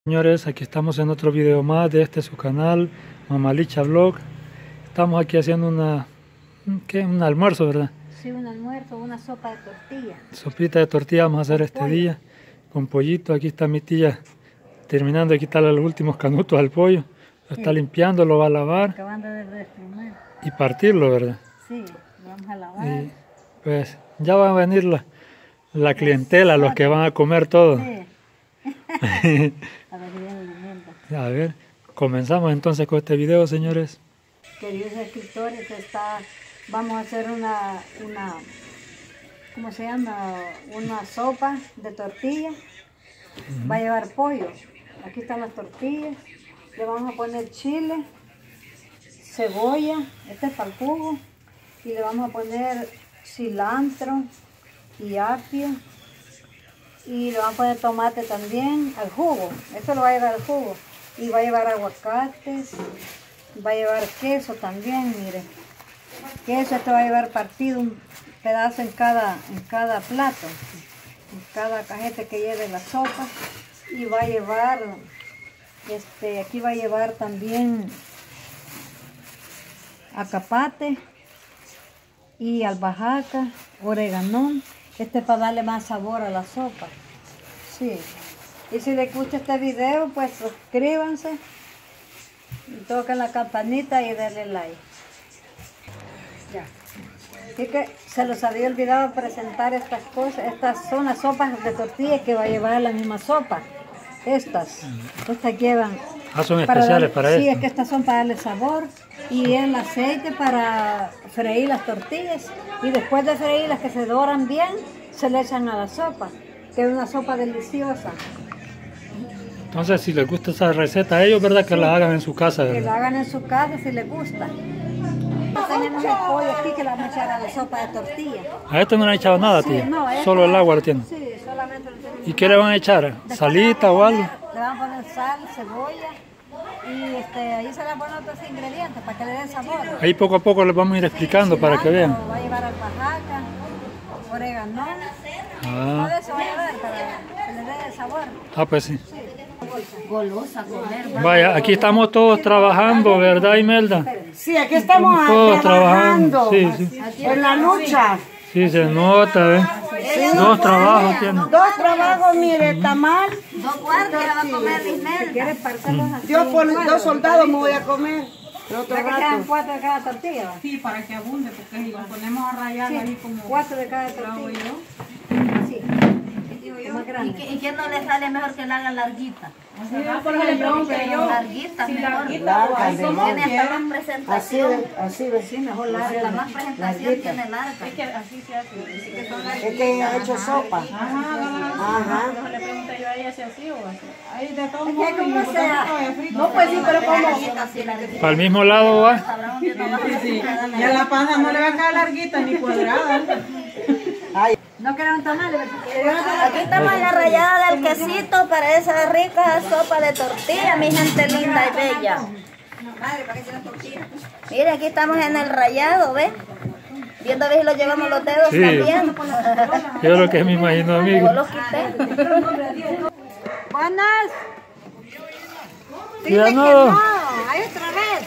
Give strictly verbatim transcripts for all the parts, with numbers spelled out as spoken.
Señores, aquí estamos en otro video más de este su canal, Mamalicha Vlog. Estamos aquí haciendo una, ¿qué? Un almuerzo, ¿verdad? Sí, un almuerzo, una sopa de tortilla. Sopita de tortilla vamos a hacer Con este pollo. día, con pollito. Aquí está mi tía terminando de quitarle los últimos canutos al pollo. Lo está Sí. limpiando, lo va a lavar Acabando de desprimir. y partirlo, ¿verdad? Sí, lo vamos a lavar. Y pues ya va a venir la, la clientela, los que van a comer todo. Sí. A ver si viene el alimento. A ver, comenzamos entonces con este video, señores. Queridos escritores, está, vamos a hacer una, una, ¿cómo se llama? Una sopa de tortilla. Va a llevar pollo. Aquí están las tortillas. Le vamos a poner chile, cebolla, este es para el jugo. Y le vamos a poner cilantro y apio. Y le vamos a poner tomate también al jugo. Esto lo va a llevar al jugo. Y va a llevar aguacates. Va a llevar queso también, mire. Queso, esto va a llevar partido un pedazo en cada, en cada plato. En cada cajete que lleve la sopa. Y va a llevar, este, aquí va a llevar también acapate y albahaca, oreganón. Este es para darle más sabor a la sopa. Sí. Y si les gusta este video, pues suscríbanse, toquen la campanita y denle like. Ya. Así que se los había olvidado presentar estas cosas. Estas son las sopas de tortilla que va a llevar la misma sopa. Estas. Estas llevan. Ah, son para especiales darle- para Sí, esto. es que estas son para darle sabor. Y el aceite para freír las tortillas. Y después de freírlas, que se doran bien, se le echan a la sopa. Que es una sopa deliciosa. Entonces, si les gusta esa receta a ellos, ¿verdad? Que Sí. la hagan en su casa, Que la ¿verdad? hagan en su casa si les gusta. Tenemos el pollo aquí que le vamos a echar a la sopa de tortilla. A esto no le han echado nada, Sí, tía. no, a Solo esto- el agua lo tiene. Sí, solamente lo tenemos. ¿Y qué le van a echar? Después ¿Salita le o vamos a algo? poner- Le vamos a poner sal, cebolla y este, ahí se le ponen otros ingredientes para que le den sabor. Ahí poco a poco les vamos a ir explicando para que vean. Cilantro, va a llevar albahaca, orégano, todo Ah, eso va a llevar para que le dé sabor. ah, pues sí. Golosa comer. Vaya, aquí estamos todos trabajando, ¿verdad, Imelda? Sí, aquí estamos Todos trabajando, trabajando. Sí, sí. en la lucha. Sí, se nota, ¿eh? Dos trabajos tienen. Dos trabajos, mire, tamal. Dos cuartos ya va a comer Ismel. Si quieres partirlos así. Yo por dos soldados me voy a comer. El otro Para que sean rato. cuatro de cada tortilla. ¿va? Sí, para que abunde, porque si lo ponemos a rayar ahí como Cuatro de cada hago tortilla. yo. Así. Más grande. ¿Y qué no le sale mejor que la hagan larguita? Sí, por ejemplo, que yo, Larguita, si mejor. larguita, Larga, pues, de como Tiene hasta quiera. más Así presentación. de, así de. Sí, mejor La larga. más presentación Larguita. tiene larga. Es que así se hace. Así que son Es que ella ha hecho sopa. Ajá, Ajá. entonces le pregunté yo a ella si así o así. Ahí de todos que modos, como y por sea. tanto de frito. No, pues sí, pero como. Larguita, sí, larguita. Para el mismo lado va. Sabrá dónde no va a Sí, y a la panza no le va a quedar larguita ni cuadrada. Ay, No quedan tamales. Aquí estamos en la rallada del quesito para esa rica sopa de tortilla, mi gente linda y bella. Mire, aquí estamos en el rallado, ¿ves? Viendo a ver si lo llevamos los dedos Sí. también. Yo lo que me imagino, amigo. Yo los quité. Buenas. Ya Dile no. que no. Ahí otra vez.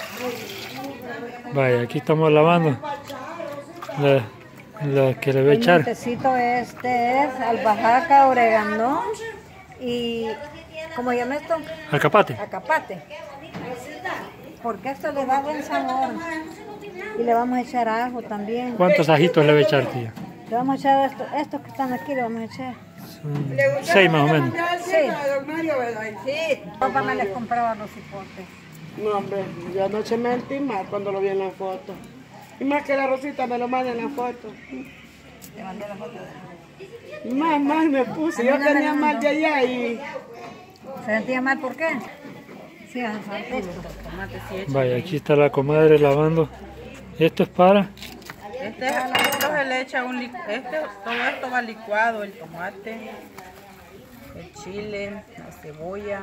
Vaya, aquí estamos lavando. La, la que le voy a El echar. montecito este es albahaca, oregano y, ¿cómo llama esto? Alcapate. Acapate. Porque esto le da buen sabor. Y le vamos a echar ajo también. ¿Cuántos ajitos le voy a echar, tía? Le vamos a echar esto, estos que están aquí, le vamos a echar. Seis más o menos. Sí. Papá me les compraba los cipotes. no, hombre, yo anoche me sentí mal cuando lo vi en la foto. Y más que la Rosita me lo manda en la foto. Le mandé la foto. Más, más me puse. Yo tenía mal de allá y. ¿Se sentía mal por qué? Sí, hace falta esto. Vaya, aquí está la comadre lavando. Esto es para. Este, esto se le echa un licuado, este, todo esto va licuado, el tomate, el chile, la cebolla,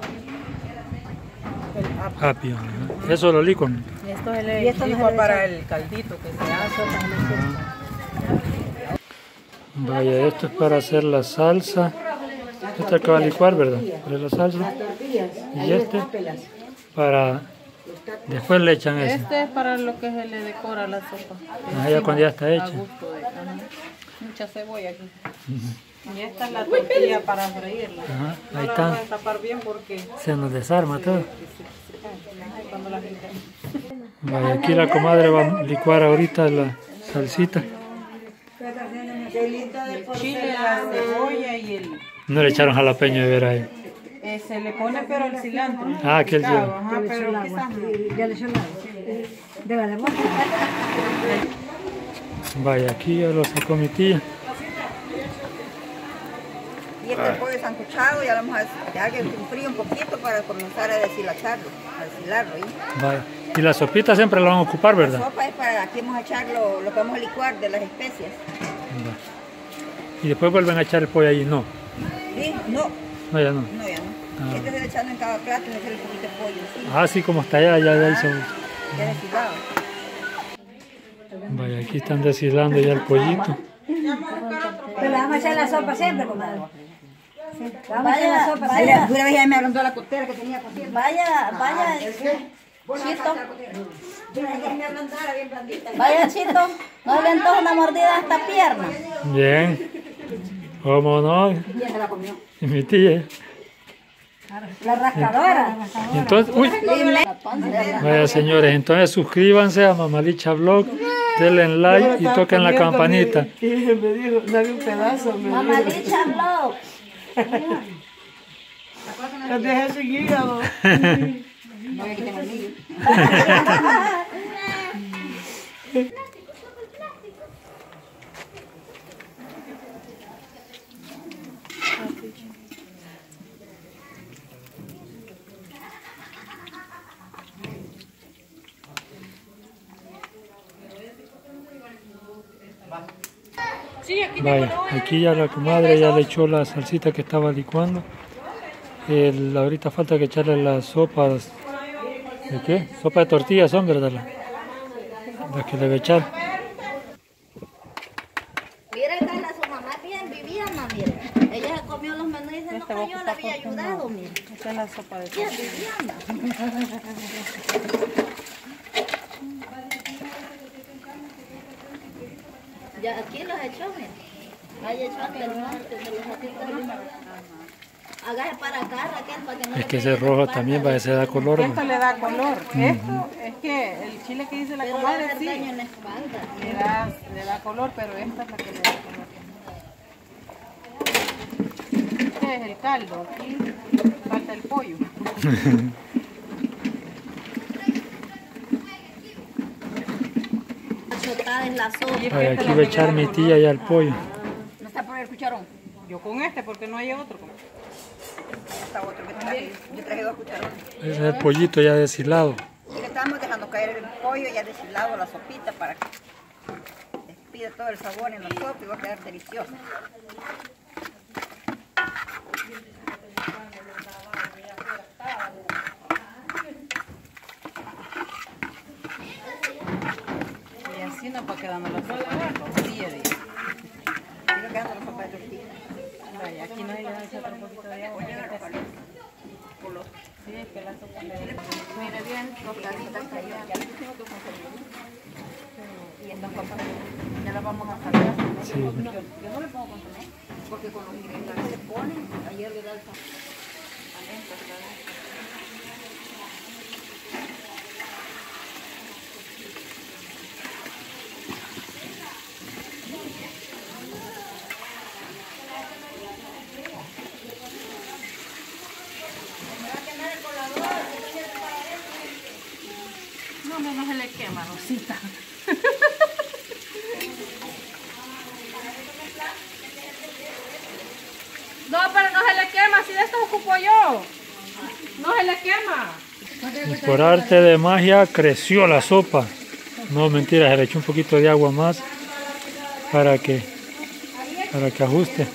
el apio. Apio. Ajá. Eso lo licuan. Y esto se Y le esto no se licua le para echa. el caldito que se hace. Vaya, esto es para hacer la salsa. Este es el que va a licuar, ¿verdad? De la salsa. Las tortillas. Y Ahí este estápelas. para... Después le echan eso. Este es para lo que se le decora la sopa. Ah, ya cuando ya está A hecha. gusto de, ajá. Mucha cebolla aquí. Y esta es la tortilla para freírla. Ajá, No ahí la está. vamos a tapar bien porque Se nos desarma todo. cuando la gente... Vaya, aquí la comadre va a licuar ahorita la salsita. El chile, la cebolla y el... No le echaron jalapeño de ver ahí. Eh, se le pone pero el cilantro. Ah, aquel picado, lleva. ajá, pero quizás no. Ya le echó el agua. Debe de botar. Vaya, aquí ya lo sacó mi tía. Y este pollo sancochado ya lo vamos a dejar que se enfríe un poquito para comenzar a deshilacharlo, a deshilarlo. ¿eh? Vaya. Y la sopita siempre la van a ocupar, La ¿verdad? sopa es para, aquí vamos a echar lo, lo que vamos a licuar de las especias. Vaya. Y después vuelven a echar el pollo ahí, no. ¿Sí? No, No, ya no. no, ya no. Ah. Este se le echando en cada plato y le echar un poquito de pollo encima, Ah, sí, como está allá, ya, ya hizo. ya deshilado. Vaya, aquí están deshilando ya el pollito. Pero le vamos a echar la sopa siempre, comadre. Sí, le vamos a echar la Vaya, sopa Vaya, siempre. una vez ya me agrandó la costera que tenía cociendo. Vaya, vaya, Chito, Me ablandara bien blandita. vaya Chito, no le antoja una mordida a esta pierna. Bien. ¿Cómo no? Ya se la comió. Y mi tía. La rascadora. Y entonces, uy. Vaya señores, entonces suscríbanse a Mamalicha Vlog, denle like y toquen la campanita. Y me dijo, dame un pedazo. Me dijo. Mamalicha Vlog. Te dejé sin hígado. No, aquí tengo el mío. Vaya, aquí ya la comadre ya le echó la salsita que estaba licuando. El, ahorita falta que echarle las sopas. ¿De qué? Sopa de tortillas son, ¿verdad? Las la que le voy a echar. Mira que la su mamá bien viviana, mire. Ella se comió los menús y dice, no, que yo la había ayudado, mire. Esta es la sopa de Bien sopa. viviana. Ya aquí los echó, mire. Ahí echó hasta el monte de los atitos. Hágase para acá, Raquel, para que no Es le que pegue ese rojo la también espalda. va a ser da color. Esto ¿no? le da color. Esto es que el chile que dice la Pero va a comadre hacer sí daño en la espalda. le da, le da color, pero esta es la que le da color. Este es el caldo, aquí falta el pollo. Achotada en la sopa. Y es que Vaya, esta aquí es va a la que le echar da mi color. tía ya el pollo. ¿No está por el cucharón? Yo con este porque no hay otro. Está otro que traje. Yo traje dos cucharones. Ese es el pollito ya deshilado. Y le estamos dejando caer el pollo ya deshilado, la sopita, para que despide todo el sabor en la sopa y va a quedar deliciosa. Y así nos va quedando la sopa de tortilla. digo. Y va quedando la sopa de tortilla. Vaya, aquí no hay que echar otro poquito de agua. Sí, es que la sopa le da. Mire bien, tostaditas allá. Ya le pusimos dos conservadores. Y estas papas ya las vamos a sacar. Sí. Yo, yo no le pongo consomé, porque con los ingredientes que se ponen, ayer le da el sabor. No, no, no se le quema, Rosita. No, pero no se le quema, si de esto ocupo yo. No se le quema. Y por arte de magia creció la sopa. No, mentira, se le echó un poquito de agua más para que, para que ajuste.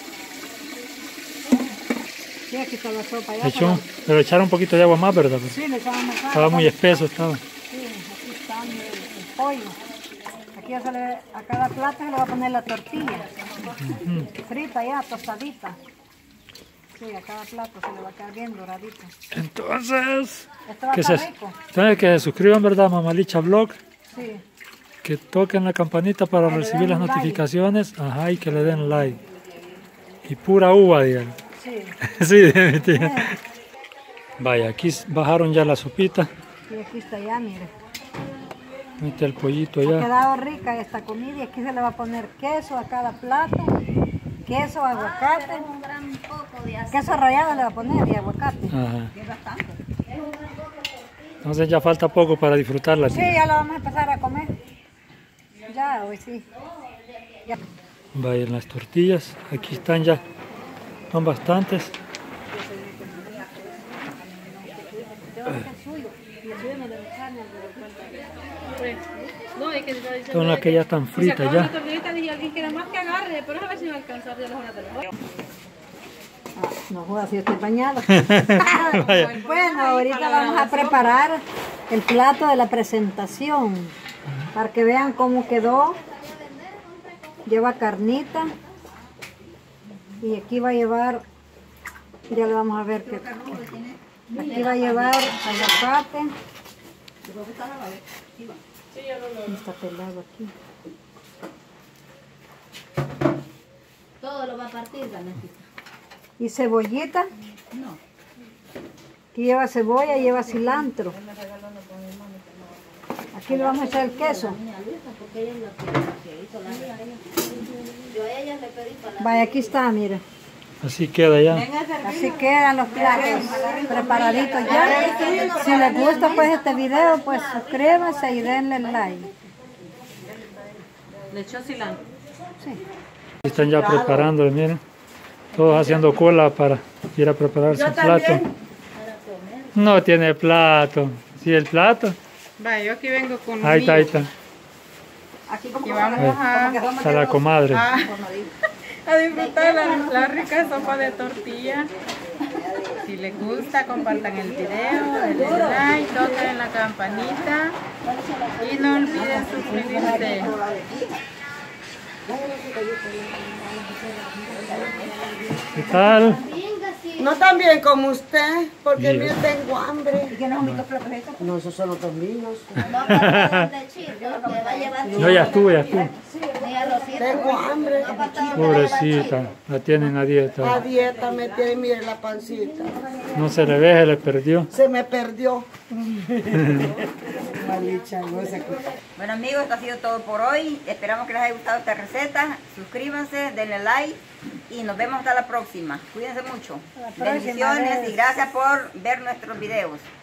Sí, aquí está la sopa. Ya Le echó, pero echaron un poquito de agua más, ¿verdad? Porque sí, le echamos más. estaba muy espeso, estaba. Sí, aquí está el, el pollo. Aquí ya se le, a cada plato se le va a poner la tortilla. Frita ya, tostadita. Sí, a cada plato se le va a quedar bien doradito. Entonces, Esto va a que estar se, rico. entonces que se suscriban, ¿verdad, Mamalicha Blog? Sí. Que toquen la campanita para Que le recibir las den like. notificaciones. Ajá, y que le den like. Y pura uva, digan. Sí. Sí, de mi tía. Vaya, aquí bajaron ya la sopita. Y aquí está ya, mire. Mete el pollito Ha allá. quedado rica esta comida y aquí se le va a poner queso a cada plato. Queso, aguacate. Un gran poco de aceite. Queso rallado le va a poner y aguacate. Ajá. Entonces ya falta poco para disfrutarla. Sí, tía. ya lo vamos a empezar a comer. Ya, hoy sí. Ya. Vayan las tortillas. Aquí están ya. Son bastantes. No, es que te está diciendo Son las que ya están se fritas acaba la ya. tortillita, dije alguien que nada más que agarre, pero a ver si me alcanza, ya los voy a tener. Ah, no jodas, si yo estoy bañada. Vaya. Bueno, ahorita vamos a preparar el plato de la presentación. Para que vean cómo quedó. Lleva carnita. Y aquí va a llevar, ya le vamos a ver qué. Aquí va a llevar aguacate. Está pelado aquí. Todo lo va a partir, Danetita. Y cebollita. Aquí lleva cebolla, lleva cilantro. Aquí le vamos a echar el queso. Yo a ella le pedí para la... Vaya, aquí está, mire. Así queda ya. Así quedan los platos preparaditos ya. Si les gusta pues este video, pues suscríbanse y denle like. Le echó cilantro. Están ya preparándole, miren. Todos haciendo cola para ir a preparar su plato. No tiene plato. ¿Sí el plato? Vaya, yo aquí vengo con Ahí está, ahí está. y vamos a, Está la comadre. a, a disfrutar la, la rica sopa de tortilla. Si les gusta, compartan el video, denle like, toquen la campanita y no olviden suscribirse. ¿Qué tal? No tan bien como usted, porque Bien. yo tengo hambre. ¿Y qué nos invitó platos estos? No, esos son los dos míos. No, para de chito, que va a llevar... Yo ya estuve, ya estuve. Mira, Rosita, Tengo hambre. Pobrecita, la tienen a La dieta. dieta me tiene, mire la pancita. No se le ve, se le perdió. Se me perdió. Bueno amigos, esto ha sido todo por hoy. Esperamos que les haya gustado esta receta. Suscríbanse, denle like y nos vemos hasta la próxima. Cuídense mucho. próxima Bendiciones vez. y gracias por ver nuestros videos.